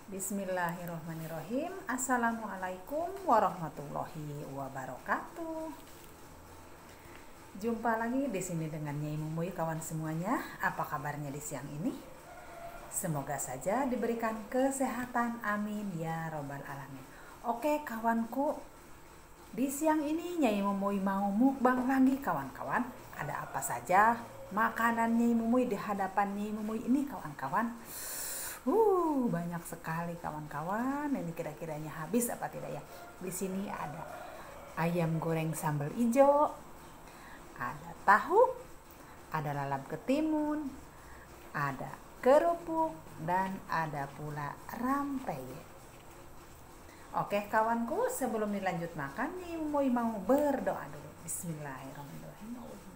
Bismillahirrahmanirrahim. Assalamualaikum warahmatullahi wabarakatuh. Jumpa lagi di sini dengan Nyai Mumuy, kawan semuanya. Apa kabarnya di siang ini? Semoga saja diberikan kesehatan, amin ya robbal alamin. Oke kawanku, di siang ini Nyai Mumuy mau mukbang lagi kawan-kawan. Ada apa saja makanan Nyai Mumuy di hadapan Nyai Mumuy ini kawan-kawan? Banyak sekali kawan-kawan. Ini kira-kiranya habis apa tidak ya? Di sini ada ayam goreng sambal ijo, ada tahu, ada lalap ketimun, ada kerupuk, dan ada pula rempeyek. Oke kawanku, sebelum dilanjut makan, Nyai Mumuy mau berdoa dulu. Bismillahirrahmanirrahim.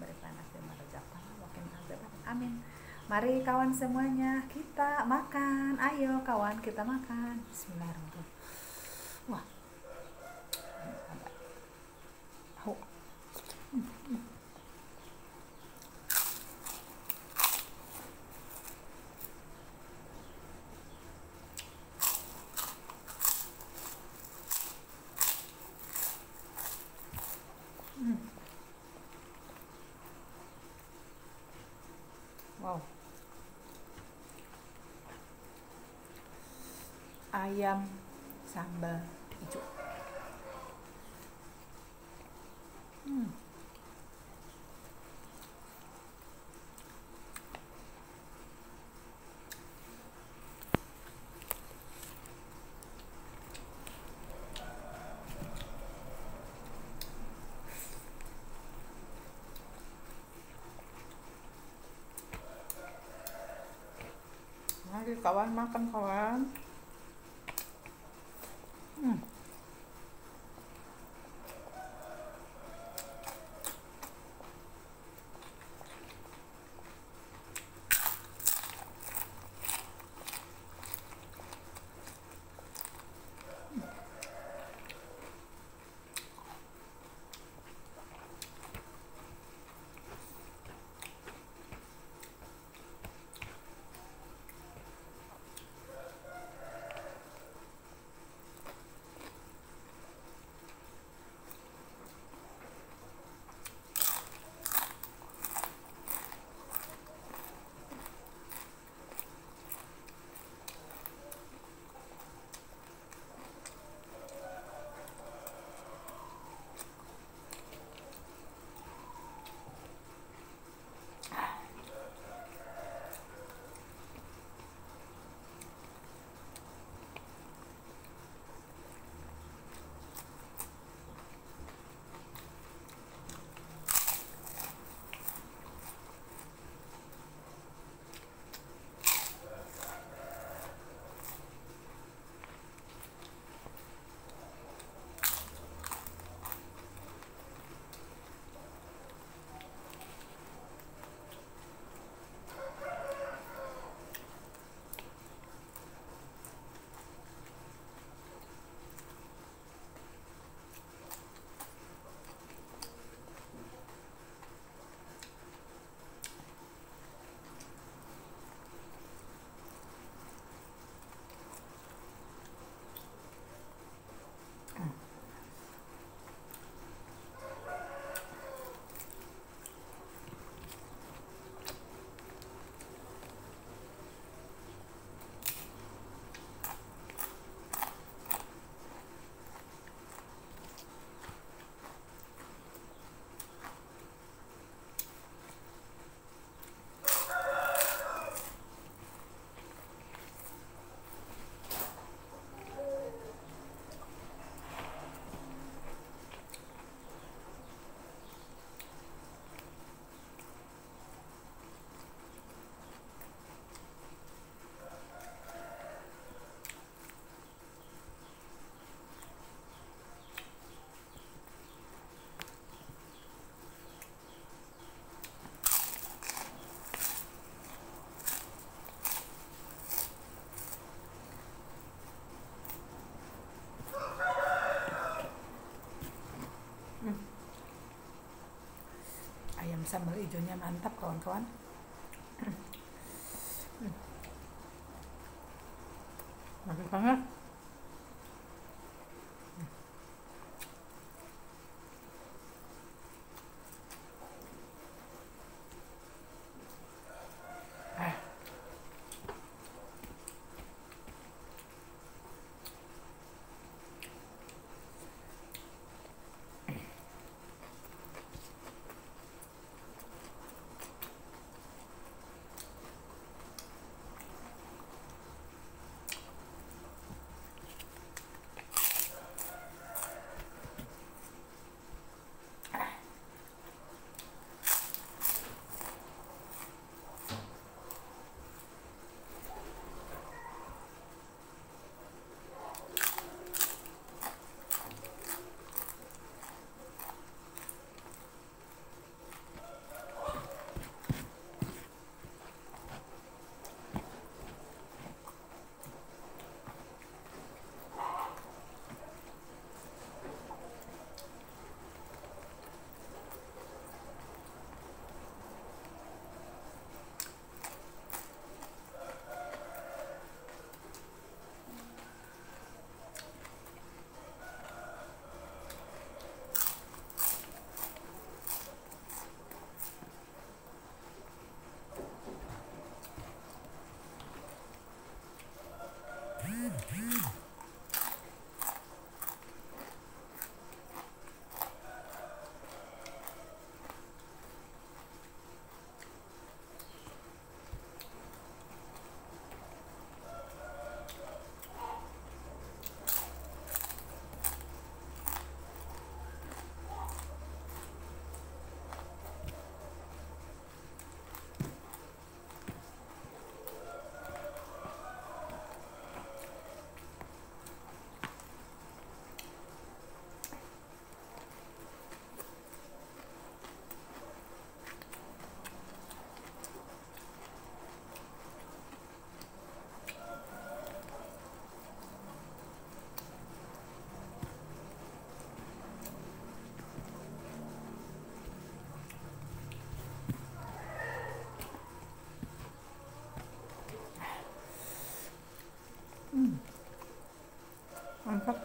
Amin. Mari kawan semuanya, kita makan. Ayo kawan, kita makan. Bismillahirrahmanirrahim. Wah. Wow. Ayam sambal hijau. Mari kawan makan kawan. Ayam sambal hijaunya mantap kawan-kawan. Masih panas. Mantap.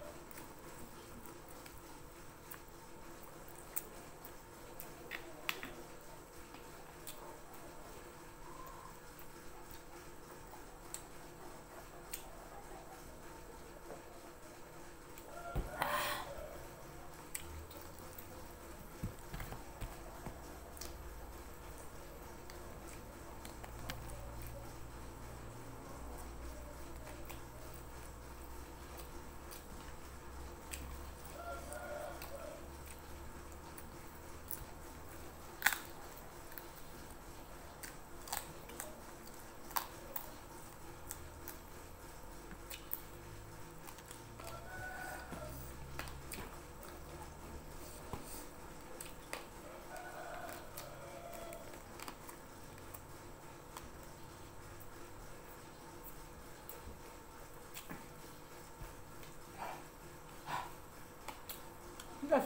Gas.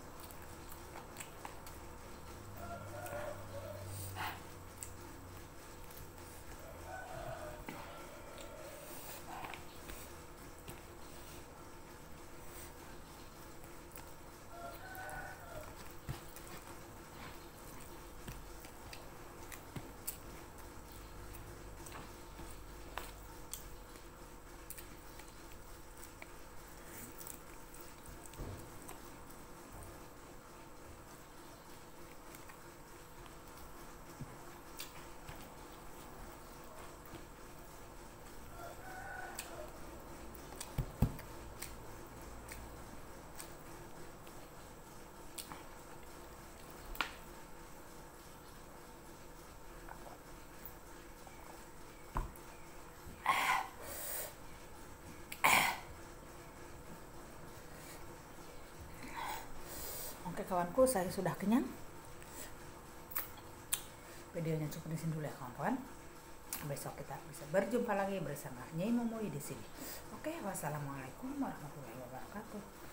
Oke kawanku, saya sudah kenyang. Videonya cukup di sini dulu ya kawan-kawan. Besok kita bisa berjumpa lagi bersama Nyai Momoy di sini. Oke, wassalamualaikum warahmatullahi wabarakatuh.